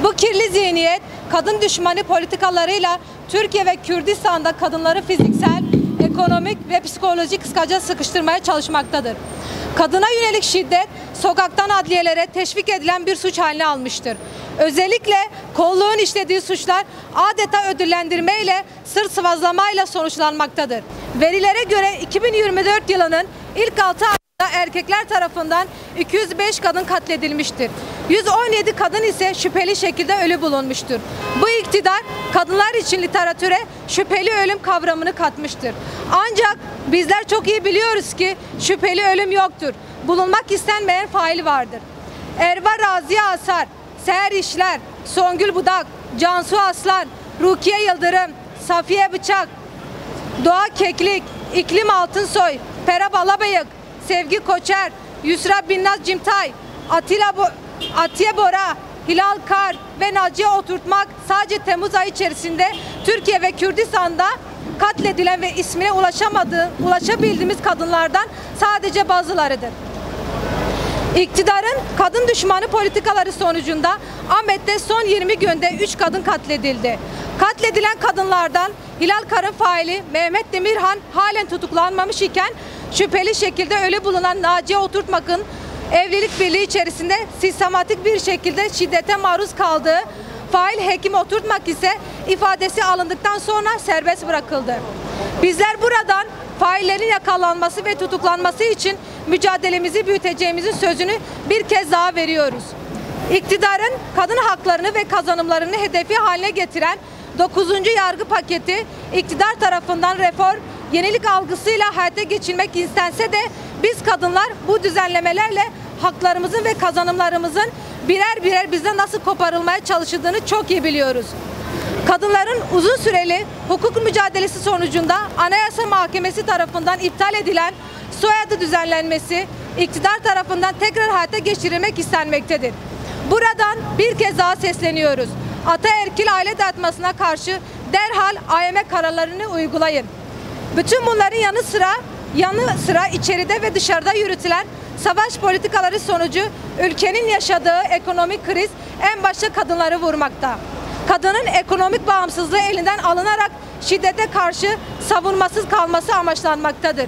Bu kirli zihniyet kadın düşmanı politikalarıyla Türkiye ve Kürdistan'da kadınları fiziksel, ekonomik ve psikolojik kıskaca sıkıştırmaya çalışmaktadır. Kadına yönelik şiddet sokaktan adliyelere teşvik edilen bir suç haline almıştır. Özellikle kolluğun işlediği suçlar adeta ödüllendirmeyle, sırt sıvazlamayla sonuçlanmaktadır. Verilere göre 2024 yılının ilk 6 ayında erkekler tarafından 205 kadın katledilmiştir. 117 kadın ise şüpheli şekilde ölü bulunmuştur. Bu iktidar kadınlar için literatüre şüpheli ölüm kavramını katmıştır. Ancak bizler çok iyi biliyoruz ki şüpheli ölüm yoktur. Bulunmak istenmeyen fail vardır. Erva Raziye Asar, Seher İşler, Songül Budak, Cansu Aslan, Rukiye Yıldırım, Safiye Bıçak, Doğa Keklik, İklim Altınsoy, Pera Balabıyık, Sevgi Koçer, Yusra Binnaz Cimtay, Atiye Bora, Hilal Kar ve Naciye Oturtmak sadece Temmuz ayı içerisinde Türkiye ve Kürdistan'da katledilen ve ismine ulaşabildiğimiz kadınlardan sadece bazılarıdır. İktidarın kadın düşmanı politikaları sonucunda Ahmet'te son 20 günde 3 kadın katledildi. Katledilen kadınlardan Hilal Kar'ın faili Mehmet Demirhan halen tutuklanmamış iken şüpheli şekilde ölü bulunan Naciye Oturtmak'ın evlilik birliği içerisinde sistematik bir şekilde şiddete maruz kaldığı fail Hekim Oturtmak ise ifadesi alındıktan sonra serbest bırakıldı. Bizler buradan faillerin yakalanması ve tutuklanması için mücadelemizi büyüteceğimizin sözünü bir kez daha veriyoruz. İktidarın kadın haklarını ve kazanımlarını hedefi haline getiren 9. yargı paketi iktidar tarafından reform, yenilik algısıyla hayata geçirmek istense de biz kadınlar bu düzenlemelerle haklarımızın ve kazanımlarımızın birer birer bizden nasıl koparılmaya çalışıldığını çok iyi biliyoruz. Kadınların uzun süreli hukuk mücadelesi sonucunda Anayasa Mahkemesi tarafından iptal edilen soyadı düzenlenmesi iktidar tarafından tekrar hayata geçirilmek istenmektedir. Buradan bir kez daha sesleniyoruz. Ataerkil aile dağıtmasına karşı derhal AYM kararlarını uygulayın. Bütün bunların yanı sıra içeride ve dışarıda yürütülen savaş politikaları sonucu ülkenin yaşadığı ekonomik kriz en başta kadınları vurmakta. Kadının ekonomik bağımsızlığı elinden alınarak şiddete karşı savunmasız kalması amaçlanmaktadır.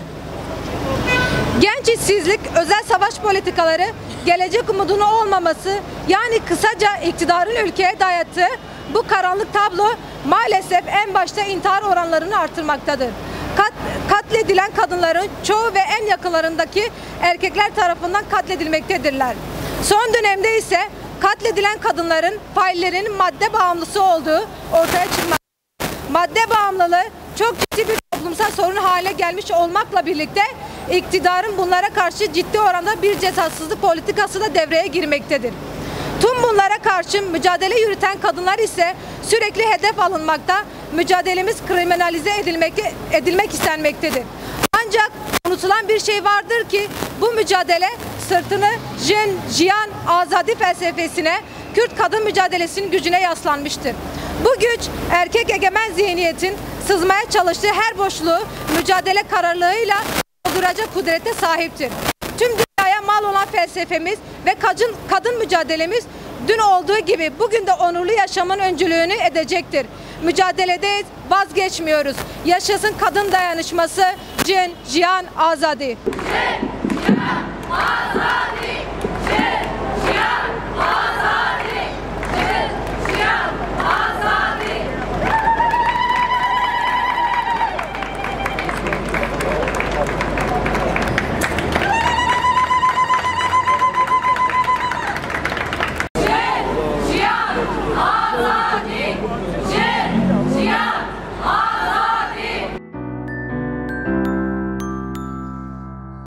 Genç işsizlik, özel savaş politikaları, gelecek umudunun olmaması, yani kısaca iktidarın ülkeye dayattığı bu karanlık tablo maalesef en başta intihar oranlarını artırmaktadır. Katledilen kadınların çoğu ve en yakınlarındaki erkekler tarafından katledilmektedirler. Son dönemde ise katledilen kadınların faillerinin madde bağımlısı olduğu ortaya çıkmaktadır. Madde bağımlılığı çok ciddi bir toplumsal sorun haline gelmiş olmakla birlikte iktidarın bunlara karşı ciddi oranda bir cezasızlık politikası da devreye girmektedir. Tüm bunlara karşı mücadele yürüten kadınlar ise sürekli hedef alınmakta, mücadelemiz kriminalize edilmek istenmektedir. Ancak unutulan bir şey vardır ki bu mücadele sırtını Jin, Jiyan, Azadi felsefesine, Kürt kadın mücadelesinin gücüne yaslanmıştır. Bu güç erkek egemen zihniyetin sızmaya çalıştığı her boşluğu mücadele kararlılığıyla dolduracak kudrete sahiptir. Tüm dünyaya mal olan felsefemiz ve kadın mücadelemiz dün olduğu gibi bugün de onurlu yaşamın öncülüğünü edecektir. Mücadeledeyiz, vazgeçmiyoruz. Yaşasın kadın dayanışması, Jin, Jiyan, Azadi. Jin, Jiyan, Azadi.